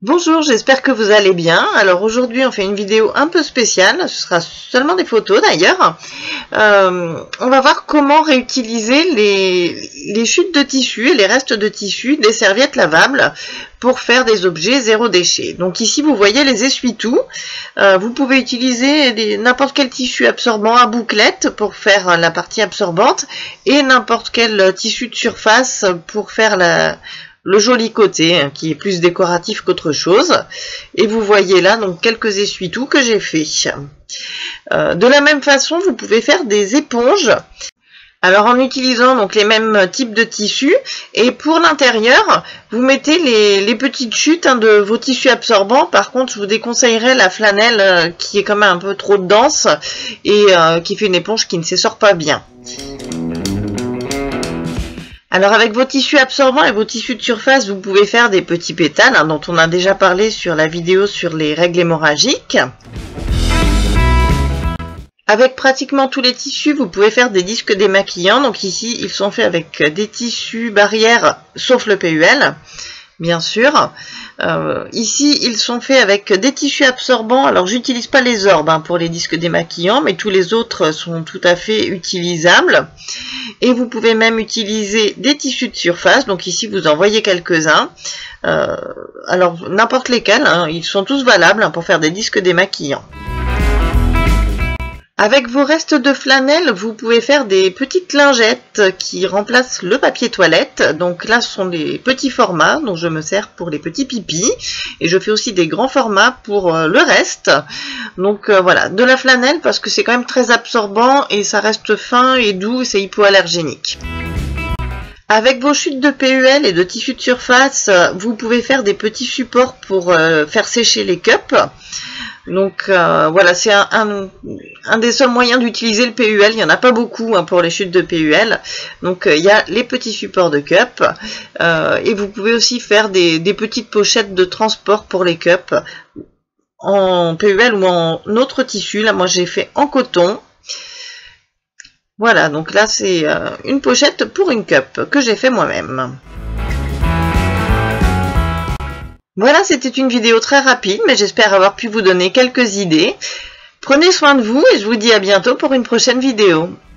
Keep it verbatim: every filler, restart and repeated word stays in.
Bonjour, j'espère que vous allez bien. Alors aujourd'hui on fait une vidéo un peu spéciale, ce sera seulement des photos d'ailleurs. Euh, on va voir comment réutiliser les, les chutes de tissu et les restes de tissu des serviettes lavables pour faire des objets zéro déchet. Donc ici vous voyez les essuie-tout. Euh, vous pouvez utiliser n'importe quel tissu absorbant à bouclette pour faire la partie absorbante et n'importe quel tissu de surface pour faire la... le joli côté hein, qui est plus décoratif qu'autre chose. Et vous voyez là donc quelques essuie-tout que j'ai fait. Euh, de la même façon, vous pouvez faire des éponges. Alors en utilisant donc les mêmes types de tissus, et pour l'intérieur, vous mettez les, les petites chutes hein, de vos tissus absorbants. Par contre, je vous déconseillerais la flanelle euh, qui est quand même un peu trop dense et euh, qui fait une éponge qui ne s'essore pas bien. Alors avec vos tissus absorbants et vos tissus de surface, vous pouvez faire des petits pétales, hein, dont on a déjà parlé sur la vidéo sur les règles hémorragiques. Avec pratiquement tous les tissus, vous pouvez faire des disques démaquillants. Donc ici, ils sont faits avec des tissus barrières, sauf le P U L, bien sûr. Euh, ici, ils sont faits avec des tissus absorbants. Alors, j'utilise pas les orbes hein, pour les disques démaquillants, mais tous les autres sont tout à fait utilisables. Et vous pouvez même utiliser des tissus de surface. Donc ici, vous en voyez quelques-uns. Euh, alors, n'importe lesquels, hein, ils sont tous valables hein, pour faire des disques démaquillants. Avec vos restes de flanelle, vous pouvez faire des petites lingettes qui remplacent le papier toilette. Donc là, ce sont des petits formats dont je me sers pour les petits pipis. Et je fais aussi des grands formats pour le reste. Donc euh, voilà, de la flanelle parce que c'est quand même très absorbant et ça reste fin et doux et c'est hypoallergénique. Avec vos chutes de P U L et de tissu de surface, vous pouvez faire des petits supports pour euh, faire sécher les cups. Donc euh, voilà, c'est un, un, un des seuls moyens d'utiliser le P U L. Il n'y en a pas beaucoup hein, pour les chutes de P U L. Donc euh, il y a les petits supports de cups. Euh, et vous pouvez aussi faire des, des petites pochettes de transport pour les cups en P U L ou en autre tissu. Là, moi j'ai fait en coton. Voilà, donc là c'est euh, une pochette pour une cup que j'ai fait moi-même. Voilà, c'était une vidéo très rapide, mais j'espère avoir pu vous donner quelques idées. Prenez soin de vous et je vous dis à bientôt pour une prochaine vidéo.